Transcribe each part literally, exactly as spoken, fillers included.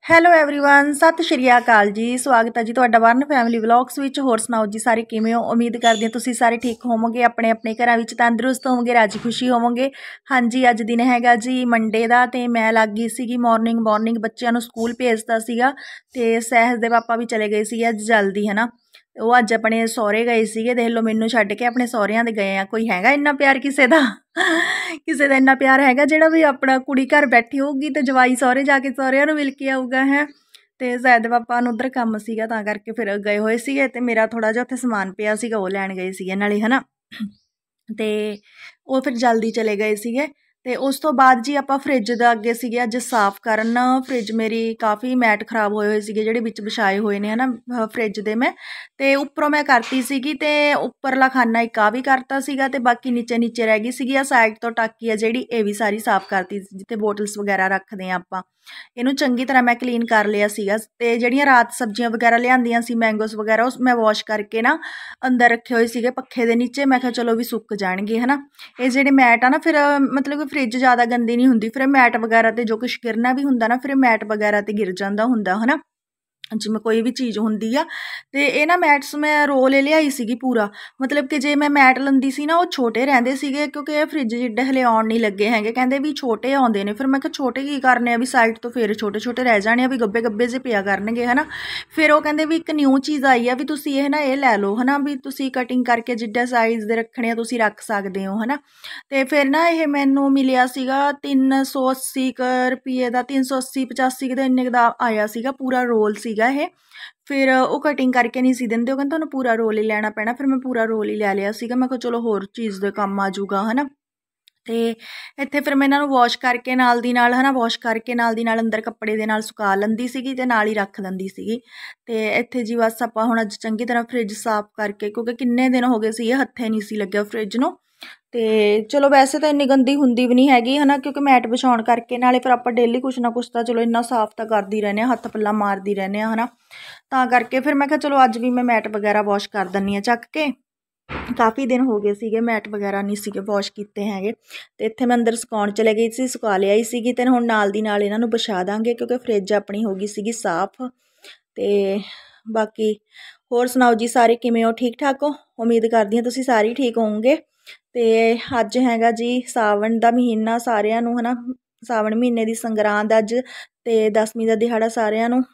Hello everyone सत श्री अकाल जी। स्वागत है जी तुहाडा वरन फैमिली व्लॉग्स विच। होर सुनाओ जी सारे किवें हो। उम्मीद करदी हां तुसीं सारे ठीक होवोगे, अपने अपने घरां विच तंदुरुस्त होवोगे, राजी खुशी होवोगे। हाँ जी, अज दिन हैगा जी मंडे दा ते मैं लग गई सीगी मॉर्निंग मॉर्निंग बच्चों नूं स्कूल भेजता सीगा ते सहज दे पापा भी चले गए सीगे अज जल्दी, है ना। वो अज अपने सौहरे गए सीगे, देख लो मैनू छड्ड के अपने सौहरियां दे गए आ। कोई हैगा इन्ना प्यार किसे दा किसे दा इन्ना प्यार हैगा जिहड़ा भी अपना कुड़ी घर बैठी होगी ते जवाई सौहरे जाके सौहरियां नूं मिल के आऊगा है। ते शायद पापा नूं उधर काम सीगा तां करके फिर गए होए सीगे ते मेरा थोड़ा जिहा उत्थे समान पिया सीगा वो लैण गए सीगे नाले, है ना। ते वो फिर जल्दी चले गए सीगे। ते उस तो बाद जी आपां फ्रिज दा अगे सीगे अज साफ करन। फ्रिज मेरी काफ़ी मैट खराब होए होए सीगे जिहड़े विच विछाए होए ने, है ना फ्रिज दे मैं। ते उपरों मैं करती सीगी ते उपरला खाना एक आ भी करता सीगा ते बाकी नीचे नीचे रह गई सीगी। आ साइड तो टाकी है जिहड़ी ये भी सारी साफ करती जिते बोटल्स वगैरह रखदे आ आपां। इनू चंगी तरह मैं क्लीन कर लिया सीगा ते जिहड़ियां रात सब्जियां वगैरह लिआंदियां सी मैंगोस वगैरह उस मैं वॉश करके ना अंदर रखे हुए सीगे पक्खे दे नीचे। मैं कहा चलो भी सुक जाणगे, है ना। ये जिहड़े मैट आ ना फिर मतलब कि फ्रिज ज़्यादा गंदी नहीं हुंदी, फिर मैट वगैरह ते जो कुछ गिरना भी हुंदा ना फिर मैट वगैरह ते गिर जांदा हुंदा, है ना। जिवें कोई भी चीज़ हुंदी आ ते ये ना मैट्स मैं रोल लिआई सीगी पूरा। मतलब कि जे मैं मैट लंदी सी ना वो छोटे रहिंदे सीगे क्योंकि ये फ्रिज जिड्डे हले आउण नहीं लगे हैगे। कहंदे भी छोटे आउंदे ने, फिर मैं कहा छोटे की करने आ भी साइड तो फिर छोटे छोटे रह जाने आ भी गब्बे गब्बे जे पिया करनगे, है ना। फिर वो कहंदे भी एक न्यू चीज़ आई आ भी तुसीं ये ना ये लै लो, है ना, भी तुसीं कटिंग करके जिड्डे साइज़ दे रखने आ तुसीं रख सकदे हो, है ना। ते फिर ना ये मैनू मिलिया सीगा तीन सौ अस्सी क रुपये दा, तीन सौ अस्सी पचासी क इन्ने दा आया सीगा पूरा रोल सीगा ये। फिर वो कटिंग करके नहीं सी दिंदे, वो कहंदे तुहानूं पूरा रोल ही लैना पैना। फिर मैं पूरा रोल ही लै लिया सीगा। मैं कहा चलो होर चीज़ दे काम आ जूगा, है ना। ते इत्थे फिर मैं इन्हां नूं वॉश करके नाल दी नाल, है ना, वॉश करके नाल दी नाल अंदर कपड़े दे नाल सुका लंदी सीगी ते नाल ही रख लंदी सीगी। ते इत्थे जी बस आपां हुण अज चंगी तरह फ्रिज साफ करके क्योंकि किन्ने दिन हो गए सी हत्थे नहीं सी लग्गिआ फ्रिज नूं। ते चलो वैसे तो इन्नी गंदी हुंदी भी नहीं हैगी, है ना, क्योंकि मैट विछाउण करके नाले फिर आपां डेली कुछ ना कुछ तो चलो इन्ना साफ तो करदी रहिंदे आ, हत्थ पल्ला मारदी रहिंदे आ, है ना। तां करके फिर मैं कहा चलो अज भी मैं मैट वगैरह वॉश कर दिंदी आ चक के। काफ़ी दिन हो गए सीगे मैट वगैरह नहीं सीगे वॉश कीते हैगे। ते इत्थे मैं अंदर सुकाउण चले गई सी, सुका लिआई सीगी ते हुण नाल दी नाल इन्हां नूं विछा दांगे क्योंकि फ्रिज अपनी हो गई सीगी साफ। ते बाकी होर सुनाओ जी सारे किवें हो, ठीक ठाक हो। उम्मीद करदी हां तुसीं सारे ठीक होवोगे। ते अज हैगा जी सावन दा महीना सारिआं नूं, है ना, सावन महीने दी संगरांद अज ते दसवीं दा दिहाड़ा सारिआं नूं।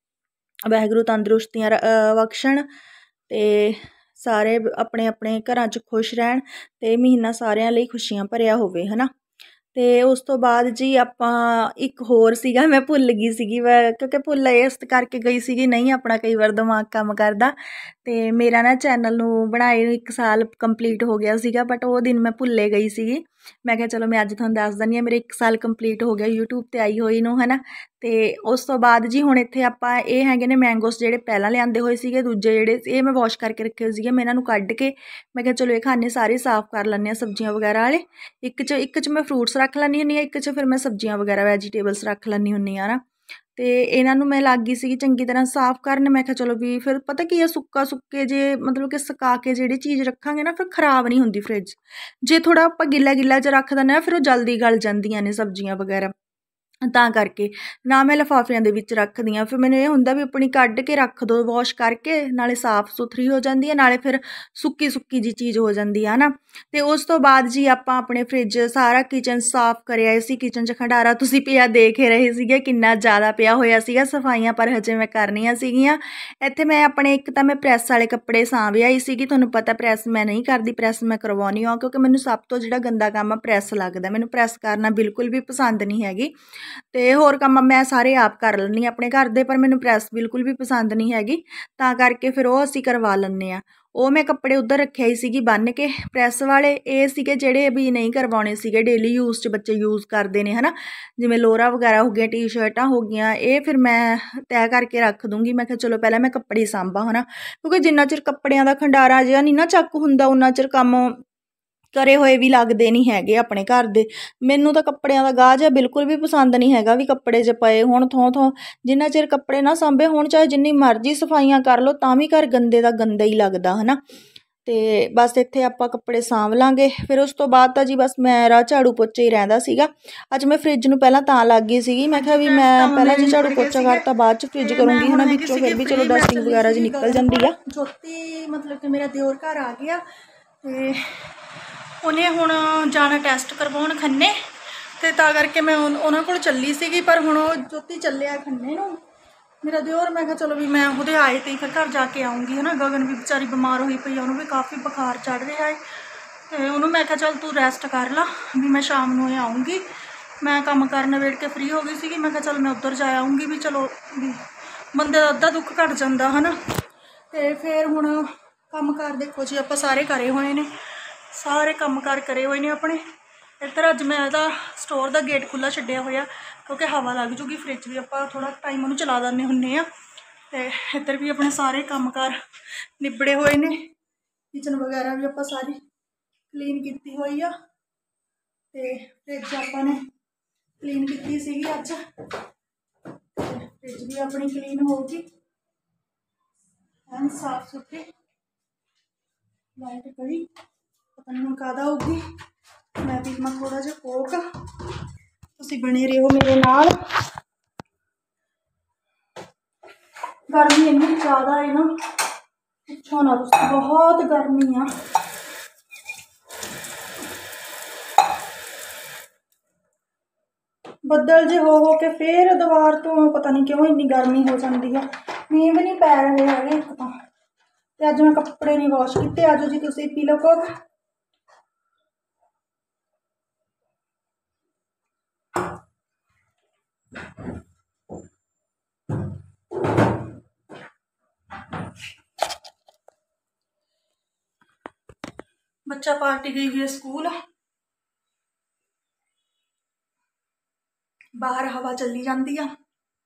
वाहिगुरू तंदरुस्तियां बख्शण ते सारे अपने अपने घरां च खुश रहन ते महीना सारिआं लई खुशियां भरिआ होवे, है ना। ते उस तो बाद जी आपां एक होर सीगा मैं भुल गई सीगी क्योंकि भुल इस करके गई सीगी नहीं अपना कई बार दिमाग काम करदा। ते मेरा ना चैनल नूं बनाए एक साल कंप्लीट हो गया सीगा बट वो दिन मैं भुल्ले गई सीगी। मैं कहा चलो मैं अज तुहानूं दस दिंदी हां मेरे एक साल कंप्लीट हो गया यूट्यूब ते आई होई नूं, है ना। ते उस तो बाद जी हुण इत्थे आपां ये हैगे ने मैंगोस जिहड़े पहलां लिआंदे होए सीगे, दूजे जिहड़े ये मैं वॉश करके रखे होए सीगे। मैं इन्हां नूं कढ के मैं कहा चलो ये खाने सारे साफ कर लैंदे आ सब्जियां वगैरह वाले। एक च एक च मैं फ्रूट्स रख लैंदी हुंदी आं, एक च फिर मैं सब्जियां वगैरह वैजीटेबल्स रख लैंदी हुंदी आं ना। ते इन्हां नूं मैं लग गई सीगी चंगी तरह साफ करन। मैं कहा चलो भी फिर पता की है सुक्का सुक्के जे मतलब कि सुका के जिहड़ी चीज़ रखांगे ना फिर खराब नहीं हुंदी फ्रिज। जे थोड़ा आपां गिल्ला गिल्ला च रख दिंदे ना फिर वो जल्दी गल जांदियां ने सब्जियां वगैरह। तां करके ना मैं लिफाफिਆਂ ਦੇ ਵਿੱਚ ਰੱਖਦੀ ਹਾਂ। ਫਿਰ ਮੈਨੂੰ ਇਹ ਹੁੰਦਾ ਵੀ ਆਪਣੀ ਕੱਢ ਕੇ ਰੱਖ ਦੋ ਵਾਸ਼ ਕਰਕੇ, ਨਾਲੇ ਸਾਫ਼ ਸੁਥਰੀ ਹੋ ਜਾਂਦੀ ਹੈ ਨਾਲੇ ਫਿਰ ਸੁੱਕੀ ਸੁੱਕੀ ਜੀ ਚੀਜ਼ ਹੋ ਜਾਂਦੀ ਆ ਨਾ। ਤੇ ਉਸ ਤੋਂ ਬਾਅਦ ਜੀ ਆਪਾਂ ਆਪਣੇ ਫ੍ਰਿਜ ਸਾਰਾ ਕਿਚਨ ਸਾਫ਼ ਕਰਿਆ ਆਏ ਸੀ। ਕਿਚਨ 'ਚ ਖੰਡਾਰਾ ਤੁਸੀਂ ਪਿਆ ਦੇਖ ਹੀ ਰਹੇ ਸੀਗੇ ਕਿੰਨਾ ਜ਼ਿਆਦਾ ਪਿਆ ਹੋਇਆ ਸੀਗਾ ਸਫਾਈਆਂ, ਪਰ ਹਜੇ ਮੈਂ ਕਰਨੀਆਂ ਸੀਗੀਆਂ। ਇੱਥੇ ਮੈਂ ਆਪਣੇ ਇੱਕ ਤਾਂ ਮੈਂ ਪ੍ਰੈਸ ਵਾਲੇ ਕੱਪੜੇ ਸਾਂਭ ਆਈ ਸੀਗੀ। ਤੁਹਾਨੂੰ ਪਤਾ ਪ੍ਰੈਸ ਮੈਂ ਨਹੀਂ ਕਰਦੀ, ਪ੍ਰੈਸ ਮੈਂ ਕਰਵਾਉਣੀ ਹਾਂ ਕਿਉਂਕਿ ਮੈਨੂੰ ਸਭ ਤੋਂ ਜਿਹੜਾ ਗੰਦਾ ਕੰਮ ਆ ਪ੍ਰੈਸ ਲੱਗਦਾ। ਮੈਨੂੰ ਪ੍ਰੈਸ ਕਰਨਾ ਬਿਲਕੁਲ ਵੀ ਪਸੰਦ ਨਹੀਂ ਹੈਗੀ। ਤੇ ਹੋਰ ਕੰਮ ਮੈਂ ਸਾਰੇ ਆਪ ਕਰ ਲੈਂਦੀ ਆਪਣੇ ਘਰ ਦੇ, ਪਰ ਮੈਨੂੰ ਪ੍ਰੈਸ ਬਿਲਕੁਲ ਵੀ ਪਸੰਦ ਨਹੀਂ ਹੈਗੀ। ਤਾਂ ਕਰਕੇ ਫਿਰ ਉਹ ਅਸੀਂ ਕਰਵਾ ਲੈਂਦੇ ਹਾਂ। ਉਹ ਮੈਂ ਕੱਪੜੇ ਉੱਧਰ ਰੱਖਿਆ ਹੀ ਸੀਗੀ ਬੰਨ੍ਹ ਕੇ ਪ੍ਰੈਸ ਵਾਲੇ। ਇਹ ਸੀਗੇ ਜਿਹੜੇ ਵੀ ਨਹੀਂ ਕਰਵਾਉਣੇ ਸੀਗੇ, ਡੇਲੀ ਯੂਜ਼ 'ਚ ਬੱਚੇ ਯੂਜ਼ ਕਰਦੇ ਨੇ, ਹੈ ਨਾ, ਜਿਵੇਂ ਲੋਅਰਾਂ ਵਗੈਰਾ ਹੋ ਗਈਆਂ, ਟੀ ਸ਼ਰਟਾਂ ਹੋ ਗਈਆਂ। ਇਹ ਫਿਰ ਮੈਂ ਤੈਅ ਕਰਕੇ ਰੱਖ ਦੂੰਗੀ। ਮੈਂ ਕਿਹਾ ਚਲੋ ਪਹਿਲਾਂ ਮੈਂ ਕੱਪੜੇ ਸਾਂਭਾਂ, ਹੈ ਨਾ, ਕਿਉਂਕਿ ਜਿੰਨਾ ਚਿਰ ਕੱਪੜਿਆਂ ਦਾ ਖੰਡਾਰਾ ਜਿਹਾ ਨਹੀਂ ਨਾ ਚੱਕ ਹੁੰਦਾ ਉਨਾ ਚਿਰ ਕੰਮ करे होए भी लगते नहीं हैगे अपने घर दे। मैनू तो कपड़ियां दा गाह जिहा बिल्कुल भी पसंद नहीं हैगा भी कपड़े च पए होण थों थों। जिन्ना चिर कपड़े ना सांभे होण चाहे जिन्नी मर्जी सफाइयां कर लो तां भी घर गंदे दा गंदा ही लगदा, है ना। ਤੇ ਬਸ ਇੱਥੇ ਆਪਾਂ ਕੱਪੜੇ ਸਾਂਭ ਲਾਂਗੇ। ਫਿਰ ਉਸ ਤੋਂ ਬਾਅਦ ਤਾਂ ਜੀ ਬਸ ਮੇਰਾ ਝਾੜੂ ਪੋਚਾ ਹੀ ਰਹਿੰਦਾ ਸੀਗਾ। ਅੱਜ ਮੈਂ ਫਰਿੱਜ ਨੂੰ ਪਹਿਲਾਂ ਤਾਂ ਲੱਗ ਗਈ ਸੀਗੀ, ਮੈਂ ਕਿਹਾ ਵੀ ਮੈਂ ਪਹਿਲਾਂ ਜੇ ਝਾੜੂ ਪੋਚਾ ਕਰਤਾ ਬਾਅਦ 'ਚ ਫਰਿੱਜ ਕਰੂੰਗੀ ਹੈ ਨਾ, ਵਿੱਚੋਂ ਫਿਰ ਵੀ ਚਲੋ ਡਸਟਿੰਗ ਵਗੈਰਾ ਜੀ ਨਿਕਲ ਜਾਂਦੀ ਆ। ਜੋਤੀ ਮਤਲਬ ਕਿ ਮੇਰਾ ਦਿਓਰ ਘਰ ਆ ਗਿਆ ਤੇ ਉਹਨੇ ਹੁਣ ਜਾਣਾ ਟੈਸਟ ਕਰਵਾਉਣ ਖੰਨੇ, ਤੇ ਤਾਂ ਕਰਕੇ ਮੈਂ ਉਹਨਾਂ ਕੋਲ ਚੱਲੀ ਸੀਗੀ। ਪਰ ਹੁਣ ਉਹ ਜੋਤੀ ਚੱਲਿਆ ਖੰਨੇ ਨੂੰ ਮੇਰਾ ਦਿਓਰ। ਮੈਂ ਕਿਹਾ ਚਲੋ ਵੀ ਮੈਂ ਉਹਦੇ ਆਏ ਤੇ ਫਿਰ ਘਰ ਜਾ ਕੇ ਆਉਂਗੀ ਹੈ ਨਾ। ਗਗਨ ਵੀ ਵਿਚਾਰੀ ਬਿਮਾਰ ਹੋਈ ਪਈ ਆ, ਉਹਨੂੰ ਵੀ ਕਾਫੀ ਬੁਖਾਰ ਚੜ੍ਹ ਰਿਹਾ ਹੈ ਤੇ ਉਹਨੂੰ ਮੈਂ ਕਿਹਾ ਚੱਲ ਤੂੰ ਰੈਸਟ ਕਰ ਲਾ ਵੀ ਮੈਂ ਸ਼ਾਮ ਨੂੰ ਇਹ ਆਉਂਗੀ। ਮੈਂ ਕੰਮ ਕਰਨ ਵੇੜ ਕੇ ਫ੍ਰੀ ਹੋ ਗਈ ਸੀਗੀ, ਮੈਂ ਕਿਹਾ ਚੱਲ ਮੈਂ ਉੱਧਰ ਜਾ ਆਉਂਗੀ ਵੀ ਚਲੋ ਵੀ ਬੰਦੇ ਦਾ ਅੱਧਾ ਦੁੱਖ ਘੱਟ ਜਾਂਦਾ ਹੈ ਨਾ। ਤੇ ਫਿਰ ਹੁਣ ਕੰਮ ਕਾਰ ਦੇਖੋ ਜੀ ਆਪਾਂ ਸਾਰੇ ਕਰੇ ਹੋਏ ਨੇ, ਸਾਰੇ ਕੰਮ ਕਾਰ ਕਰੇ ਹੋਏ ਨੇ ਆਪਣੇ। ਇੱਧਰ ਅੱਜ ਮੈਂ ਇਹਦਾ ਸਟੋਰ ਦਾ ਗੇਟ ਖੁੱਲ੍ਹਾ ਛੱਡਿਆ ਹੋਇਆ ਕਿਉਂਕਿ ਹਵਾ ਲੱਗ ਜੂਗੀ। ਫਰਿੱਜ ਵੀ ਆਪਾਂ ਥੋੜ੍ਹਾ ਟਾਈਮ ਉਹਨੂੰ ਚਲਾ ਦਿੰਦੇ ਹੁੰਦੇ ਹਾਂ। ਤੇ ਇੱਧਰ ਵੀ ਆਪਣੇ ਸਾਰੇ ਕੰਮ ਕਾਰ ਨਿਬੜੇ ਹੋਏ ਨੇ। ਕਿਚਨ ਵਗੈਰਾ ਵੀ ਆਪਾਂ ਸਾਰੀ ਕਲੀਨ ਕੀਤੀ ਹੋਈ ਆ ਤੇ ਫਰਿੱਜ ਆਪਾਂ ਨੇ ਕਲੀਨ ਕੀਤੀ ਸੀਗੀ ਅੱਜ। ਫਰਿੱਜ ਵੀ ਆਪਣੀ ਕਲੀਨ ਹੋਊਗੀ ਐਨ ਸਾਫ ਸੁਥਰੀ। ਲਾਈਟ ਕਰੀ ਪਤਾ ਨਹੀਂ ਹੁਣ ਕਾਹਦਾ ਹੋਊਗੀ। ਮੈਂ ਪੀਵਾਂ ਥੋੜਾ ਜਿਹਾ ਕੋਕ, ਤੁਸੀਂ ਬਣੇ ਰਹੋ ਮੇਰੇ ਨਾਲ। ਗਰਮੀ ਇੰਨੀ ਜ਼ਿਆਦਾ ਹੈ ਨਾ ਪੁੱਛੋ ਨਾ ਤੁਸੀਂ, ਬਹੁਤ ਗਰਮੀ ਆ। ਬੱਦਲ ਜੇ ਹੋ ਹੋ ਕੇ ਫੇਰ ਦੁਬਾਰ ਤੋਂ ਪਤਾ ਨਹੀਂ ਕਿਉਂ ਇੰਨੀ ਗਰਮੀ ਹੋ ਜਾਂਦੀ ਆ। ਮੀਂਹ ਵੀ ਨਹੀਂ ਪੈ ਰਹੇ ਹੈਗੇ ਇੱਕ ਤਾਂ, ਤੇ ਅੱਜ ਮੈਂ ਕੱਪੜੇ ਨਹੀਂ ਵਾਸ਼ ਕੀਤੇ। ਆਜੋ ਜੀ ਤੁਸੀਂ ਪੀ ਲਓ ਕੋਕ। ਬੱਚਾ ਪਾਰਟੀ ਗਈ ਹੋਈ ਹੈ ਸਕੂਲ, ਬਾਹਰ ਹਵਾ ਚੱਲੀ ਜਾਂਦੀ ਆ।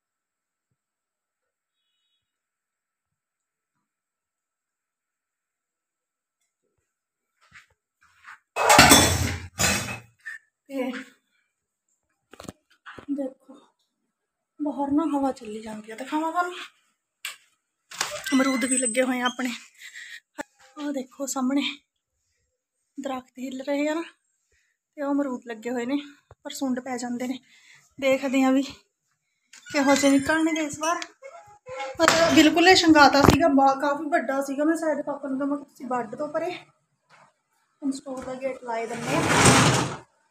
ਤੇ ਦੇਖੋ ਬਾਹਰ ਨਾ ਹਵਾ ਚੱਲੀ ਜਾਂਦੀ ਆ। ਦਿਖਾਵਾਂ ਤੁਹਾਨੂੰ, ਅਮਰੂਦ ਵੀ ਲੱਗੇ ਹੋਏ ਆ ਆਪਣੇ। ਆਹ ਦੇਖੋ ਸਾਹਮਣੇ ਦਰਖਤ ਹਿੱਲ ਰਹੇ ਆ ਨਾ, ਤੇ ਉਹ ਅਮਰੂਦ ਲੱਗੇ ਹੋਏ ਨੇ ਪਰ ਸੁੰਡ ਪੈ ਜਾਂਦੇ ਨੇ। ਦੇਖਦੇ ਹਾਂ ਵੀ ਕਿਹੋ ਜਿਹੇ ਨਿਕਲਣਗੇ ਇਸ ਵਾਰ। ਪਰ ਬਿਲਕੁਲ ਇਹ ਸ਼ੰਗਾਤਾ ਸੀਗਾ, ਬਹੁਤ ਕਾਫੀ ਵੱਡਾ ਸੀਗਾ। ਮੈਂ ਸਾਈਡ ਪਾਪਾ ਨੂੰ ਕਹਾਂ ਤੁਸੀਂ ਵੱਢ ਦੋ ਪਰੇ, ਹੁਣ ਸਟੋਰ ਦਾ ਗੇਟ ਲਾਏ ਦਿੰਦੇ ਆ।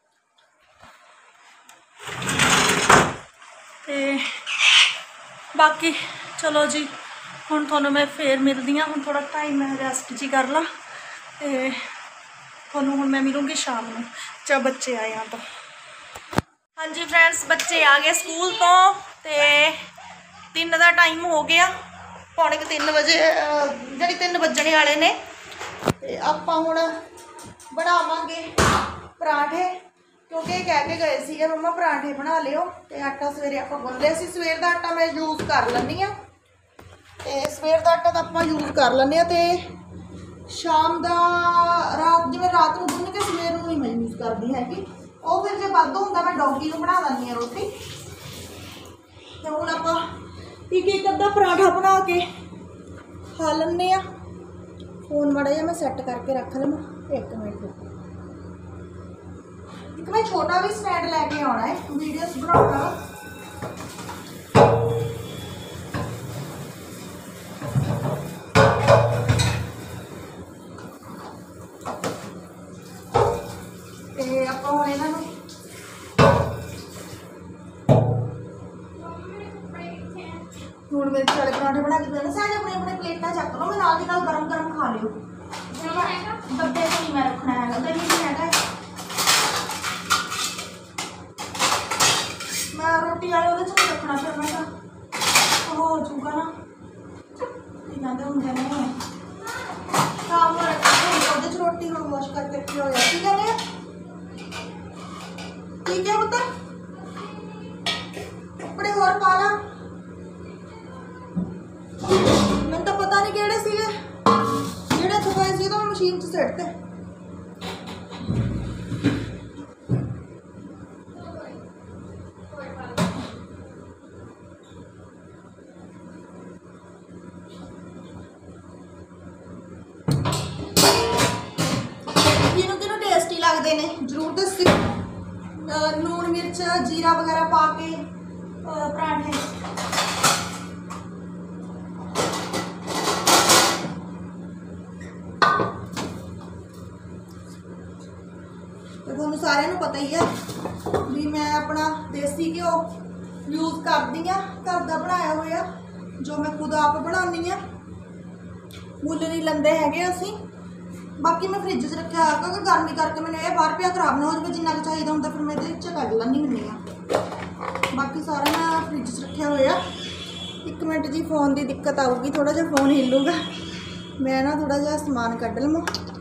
ਤੇ ਬਾਕੀ ਚਲੋ ਜੀ ਹੁਣ ਤੁਹਾਨੂੰ ਮੈਂ ਫੇਰ ਮਿਲਦੀ ਹਾਂ। ਹੁਣ ਥੋੜਾ ਟਾਈਮ ਮੈਂ ਰੈਸਟ ਜੀ ਕਰ ਲਾਂ ਤੇ ਤੁਹਾਨੂੰ ਹੁਣ ਮੈਂ ਮਿਲੂੰਗੀ ਸ਼ਾਮ ਨੂੰ ਜਦ ਬੱਚੇ ਆਏ ਆ ਤਾਂ। ਹਾਂਜੀ ਫਰੈਂਡਸ, ਬੱਚੇ ਆ ਗਏ ਸਕੂਲ ਤੋਂ ਤੇ ਤਿੰਨ ਦਾ ਟਾਈਮ ਹੋ ਗਿਆ, ਪੌਣੇ ਕੁ ਤਿੰਨ ਵਜੇ ਜਿਹੜੀ ਤਿੰਨ ਵੱਜਣੇ ਵਾਲੇ ਨੇ। ਤੇ ਆਪਾਂ ਹੁਣ ਬਣਾਵਾਂਗੇ ਪਰਾਂਠੇ ਕਿਉਂਕਿ ਇਹ ਕਹਿ ਕੇ ਗਏ ਸੀਗੇ ਮੰਮਾ ਪਰਾਂਠੇ ਬਣਾ ਲਿਓ। ਤੇ ਆਟਾ ਸਵੇਰੇ ਆਪਾਂ ਗੁੰਨ ਲਿਆ ਸੀ, ਸਵੇਰ ਦਾ ਆਟਾ ਮੈਂ ਯੂਜ਼ ਕਰ ਲੈਂਦੀ ਹਾਂ। ਤੇ ਸਵੇਰ ਦਾ ਆਟਾ ਤਾਂ ਆਪਾਂ ਯੂਜ਼ ਕਰ ਲੈਂਦੇ ਹਾਂ ਤੇ ਸ਼ਾਮ ਦਾ ਰਾਤ ਜਿਵੇਂ ਰਾਤ ਨੂੰ ਗੁੰਨ ਕੇ ਸਵੇਰ ਨੂੰ ਹੀ ਮੈਂ ਯੂਜ਼ ਕਰਦੀ ਹੈਗੀ। ਉਹ ਫਿਰ ਜੇ ਵੱਧ ਹੁੰਦਾ ਮੈਂ ਡੌਗੀ ਨੂੰ ਬਣਾ ਦਿੰਦੀ ਹਾਂ ਰੋਟੀ। ਤੇ ਹੁਣ ਆਪਾਂ ਇੱਕ ਇੱਕ ਅੱਧਾ ਪਰਾਂਠਾ ਬਣਾ ਕੇ ਖਾ ਲੈਂਦੇ ਹਾਂ। ਫੋਨ ਮਾੜਾ ਜਿਹਾ ਮੈਂ ਸੈੱਟ ਕਰਕੇ ਰੱਖ ਲਵਾਂ ਇੱਕ ਮਿੰਟ। ਇੱਕ ਮੈਂ ਛੋਟਾ ਵੀ ਸਟੈਂਡ ਲੈ ਕੇ ਆਉਣਾ ਹੈ ਵੀਡੀਓਜ਼ ਬਣਾਉਣਾ। ਤੇ ਆਪਾਂ ਹੁਣ ਇਹਨਾਂ ਨੂੰ ਹੁਣ ਮੇਰੇ ਚਾਲੇ ਪਰਾਂਠੇ ਬਣਾ ਕੇ ਦੇਣੇ। ਸਾਰੇ ਆਪਣੇ ਆਪਣੇ ਪਲੇਟਾਂ ਚੱਕ ਲਓ, ਮੈਂ ਨਾਲ ਦੀ ਨਾਲ ਗਰਮ ਗਰਮ ਖਾ ਲਿਓ। ਡੱਬੇ ਤੋਂ ਨਹੀਂ ਮੈਂ ਰੱਖਣਾ ਹੈਗਾ, ਦਹੀਂ ਨਹੀਂ ਹੈਗਾ। ਮੈਂ ਰੋਟੀ ਵਾਲੇ ਉਹਦੇ 'ਚ ਨਹੀਂ ਰੱਖਣਾ, ਫਿਰ ਮੈਂ ਤਾਂ ਉਹ ਹੋ ਜੂਗਾ ਨਾ ਕੀ ਕਹਿੰਦੇ ਹੁੰਦੇ ਨੇ ਸ਼ਾਮ ਨੂੰ ਰੱਖਾਂਗੇ ਉਹਦੇ 'ਚ ਰੋਟੀ। ਹੁਣ ਵਾਸ਼ ਕਰਕੇ ਰੱਖੀ ਹੋਇਆ ਕੀ ਕਹਿੰਦੇ ਆ, ਠੀਕ ਹੈ ਪੁੱਤ ਕੱਪੜੇ ਹੋਰ ਪਾ ਲਾ। ਮੈਨੂੰ ਤਾਂ ਪਤਾ ਨਹੀਂ ਕਿਹੜੇ ਸੀਗੇ ਜਿਹੜੇ ਇੱਥੇ ਪਏ ਸੀ ਤਾਂ ਮੈਂ ਮਸ਼ੀਨ 'ਚ ਸਿੱਟ ਤੇ। लगते हैं जरूर दस्सिओ। लूण मिर्च जीरा वगैरह पा के पराठे तो तुहानूं सारिआं नूं पता ही है भी मैं अपना देसी घ्यो यूज़ करदी हाँ, घर का बनाया होया जो मैं खुद आप बनानी हाँ, मुੱਲ नहीं लेंदे हैगे असीं। बाकी मैं फ्रिज च रखा क्योंकि गर्मी करके मैंने ये बाहर पिया खराब ना हो जाए, जिन्ना चाहिए होंगे फिर मैं ये कढ़ लैनी हुंदी हाँ। बाकी सारा मैं फ्रिज च रखा होया। एक मिनट जी फोन की दिक्कत आऊगी, थोड़ा जिहा फोन हिलूगा, मैं ना थोड़ा जिहा समान कढ़ लवां।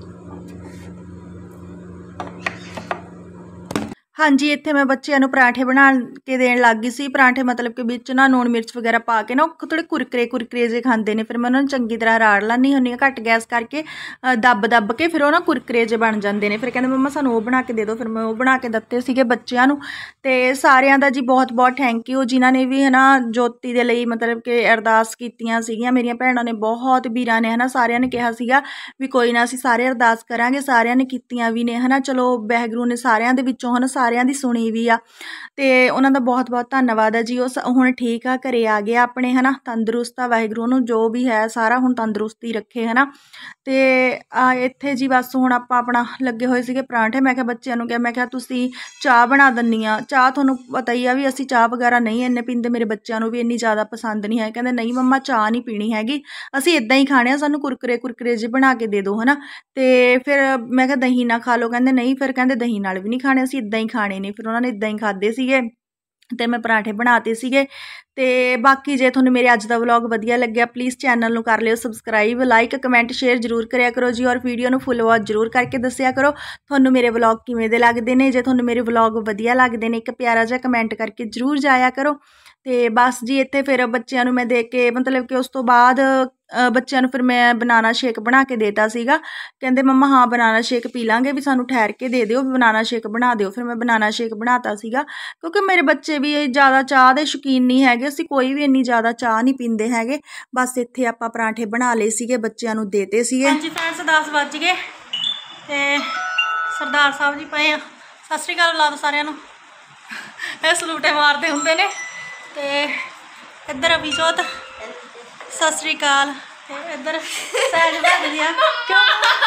हाँ जी, इत्थे मैं बच्चों को पराठे बना के देन लग गई सी। पराठे मतलब कि बिच ना लूण मिर्च वगैरह पा के ना थोड़े कुरकरे कुरकरे जे खाते हैं, फिर मैं उन्होंने चंगी तरह राड़ लैनी हुंदी हाँ घट गैस करके, दब दब के फिर वो ना कुरकरे जे बन जाते हैं। फिर कहते मम्मा सानू वो बना के दे दो, फिर मैं वो बना के दिते सीगे बच्चों को। तो सारिਆਂ ਦਾ जी बहुत बहुत थैंक यू जिन्हों ने भी है ना जोती दे लई मतलब कि अरदास कीतियां सीगियां। मेरिया भैनों ने बहुत वीरां ने है ना सारिਆਂ ने कहा सीगा भी कोई ना असीं सारे अरदास करांगे, सारिਆਂ ने कीतियां भी ने है ना। चलो वाहिगुरू ने सारिਆਂ दे विचों है ना सारिਆਂ दी सुनी भी आ, ते उन्हां दा बहुत बहुत धन्नवाद है जी। उस हुण ठीक आ, घरे आ गया अपने है ना, तंदुरुस्त आ, वाहिगुरू नूं जो भी है सारा हुण तंदुरुस्ती रखे है ना। ते आ इत्थे जी बस हुण आपां अपना लगे होए सीगे परांठे। मैं कहा बच्चों नूं कहा मैं कहा तुसीं चाह बना दिंदी आ। चाह तुहानूं पता ही आ भी असीं चाह वगैरह नहीं इन्ने पींदे, मेरे बच्चों नूं भी इन्नी ज़्यादा पसंद नहीं है। कहंदे नहीं मम्मा चाह नहीं पीनी हैगी, असीं इदां ही खाने आ, सानूं कुरकुरे कुरकुरे जे बना के दे दो है ना। ते फिर मैं कहा दही ना खा लो, कहंदे नहीं, फिर कहंदे दही नाल भी नहीं खाने, असीं इदां ही खाने ने। फिर उन्होंने इदां ही खाधे सीगे ते मैं पराठे बनाते सीगे। ते बाकी जे तुहानूं मेरे अज दा व्लॉग वधिया लग्गिया प्लीज़ चैनल नूं कर लिओ सबसक्राइब, लाइक कमेंट शेयर जरूर करिया करो जी, और वीडियो नूं फुल वॉच जरूर करके दस्सिया करो तुहानूं मेरे व्लॉग किवें दे लगदे ने। जे तुहानूं मेरे व्लॉग वधिया लगदे ने एक प्यारा जिहा कमेंट करके जरूर जाया करो। ते बस जी इत्थे फिर बच्चों नूं मैं दे के मतलब कि उस तो बाद बच्चों नूं फिर मैं बनाना शेक बना के देता सीगा। कहंदे मम्मा हाँ बनाना शेक पी लांगे, भी सानूं ठहर के दे दिओ, बनाना शेक बना दिओ। फिर मैं बनाना शेक बनाता सीगा क्योंकि मेरे बच्चे भी ज़्यादा चाह दे शौकीन नहीं हैगे, असीं कोई भी इन्नी ज़्यादा चाह नहीं पींदे हैगे। बस इत्थे आपां पराठे बना लए सीगे, बच्चों नूं देते सीगे। हाँ जी फ्रेंड्स दस बज गए ते सरदार साहब जी पए आ, सत श्री अकाल ला दो सारिਆਂ ਨੂੰ, ਇਹ सलूटे मारते हुंदे ने। ते इधर अभिजोत सत श्री अकाल, ते इधर सैज भज दिया क्यों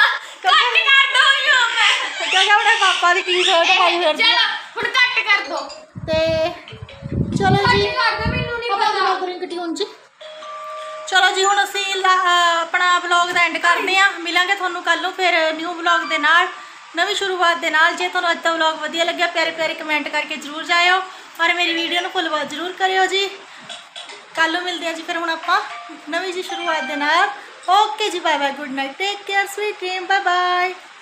क्योंकि अपने पापा की टी शर्ट पाई फिरदी आ, हुण कट कर दो। ते चलो जी चलो जी हुण असीं अपना व्लॉग दा एंड करदे आ, मिलांगे तुहानूं कल नूं फिर न्यू व्लॉग दे नाल, नवीं शुरुआत दे नाल। जे तुहानूं अज दा व्लॉग वधिया लग्गिया प्यारे प्यारे कमेंट करके जरूर जाइओ, और मेरी वीडियो नूं फुल वॉच जरूर करिओ जी। कल नूं मिलदे आ जी फिर हुण आपां नवीं जी शुरुआत दे नाल। ओके जी bye bye, good night, take care, sweet dream, bye bye.